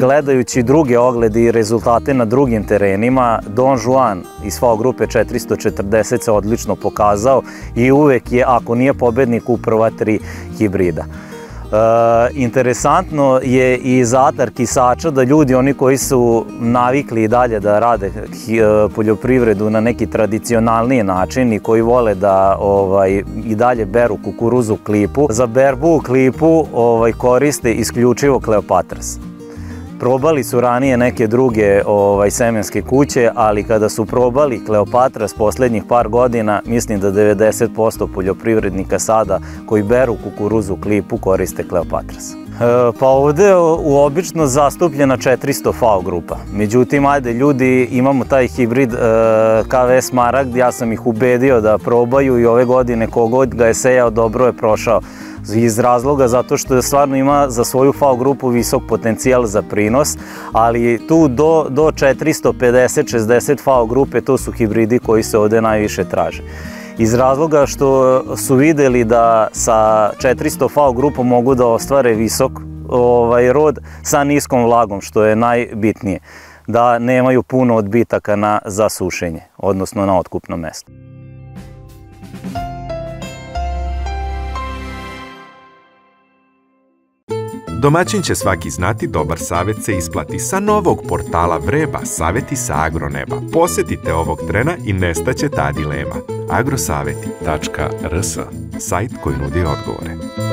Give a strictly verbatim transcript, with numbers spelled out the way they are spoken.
gledajući druge oglede i rezultate na drugim terenima, Don Juan iz F A O grupe četiristo četrdeset se odlično pokazao i uvek je, ako nije pobednik, u prva tri hibrida. E, interesantno je i za atar kisača da ljudi, oni koji su navikli i dalje da rade hi, poljoprivredu na neki tradicionalniji način i koji vole da ovaj, i dalje beru kukuruzu u klipu, za berbu u klipu ovaj, koriste isključivo Kleopatras. Probali su ranije neke druge ovaj, semenske kuće, ali kada su probali Kleopatras poslednjih par godina, mislim da devedeset posto poljoprivrednika sada koji beru kukuruzu u klipu koriste Kleopatras. E, pa ovde je uobično zastupljena četiristo F A O grupa. Međutim, ajde, ljudi, imamo taj hibrid e, K V Smaragd, ja sam ih ubedio da probaju i ove godine kogod ga je sejao dobro je prošao. Iz razloga zato što stvarno ima za svoju F A O grupu visok potencijal za prinos, ali tu do, do četiristo pedeset šezdeset F A O grupe to su hibridi koji se ovde najviše traže. Iz razloga što su videli da sa četiristo F A O grupom mogu da ostvare visok ovaj, rod sa niskom vlagom, što je najbitnije, da nemaju puno odbitaka na, za sušenje, odnosno na otkupno mesto. Domaćin će svaki znati, dobar savjet se isplati. Sa novog portala Vreba, savjeti sa Agroneba. Posjetite ovog trena i nestaće ta dilema. agrosaveti tačka r s, sajt koji nudi odgovore.